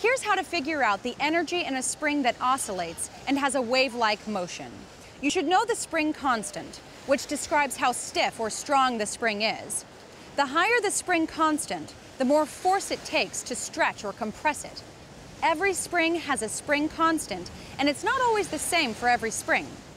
Here's how to figure out the energy in a spring that oscillates and has a wave-like motion. You should know the spring constant, which describes how stiff or strong the spring is. The higher the spring constant, the more force it takes to stretch or compress it. Every spring has a spring constant, and it's not always the same for every spring.